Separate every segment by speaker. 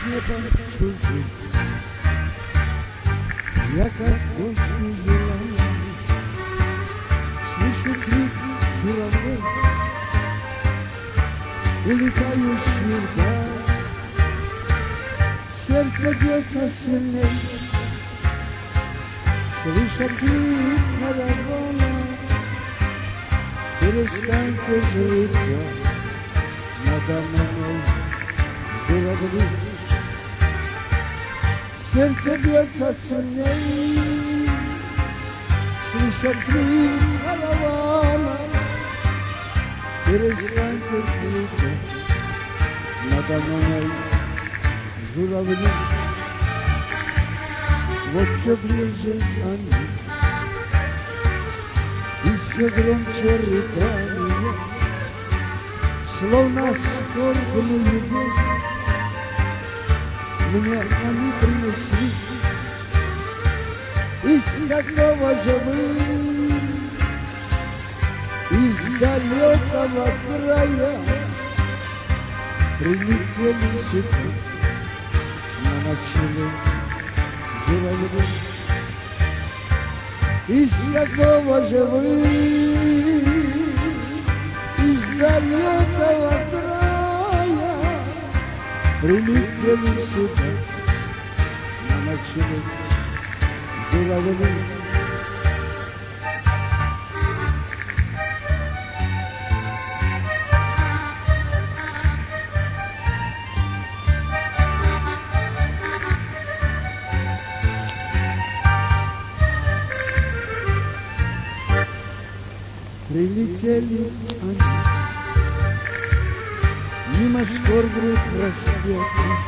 Speaker 1: неба чужих. Я как гость нежеланный слышу крик журавлей, улетающий вдаль. Сердце бьется сильней, слыша крик каравана. Перестаньте жить надо мной, журавли. Сердце бьется сильней, слыша крик каравана. Перестаньте жить надо мной, журавли. Вот все ближе они, и все громче рыдания, словно скорбную весть мне они принесли. Из какого же вы, из далекого края прилетели сюда на ночлег, журавли. Из какого же вы, из далекого края прилетели сюда на ночлег, журавли. Прилетели они мимо скорбных рассветов,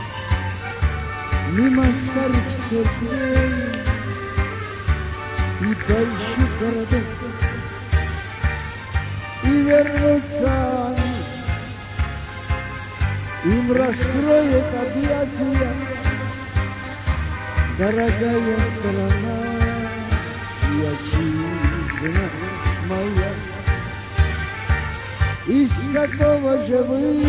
Speaker 1: мимо старых церквей и больших городов. И вернутся они, им раскроет объятия дорогая страна и отчизна моя. Из какого же вы,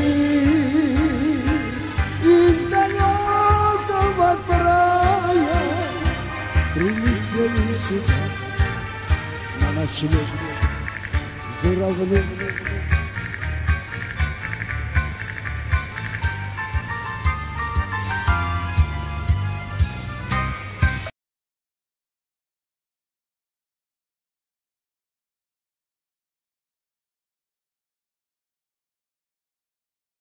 Speaker 1: из далекого края прилетели сюда на ночлег, журавли.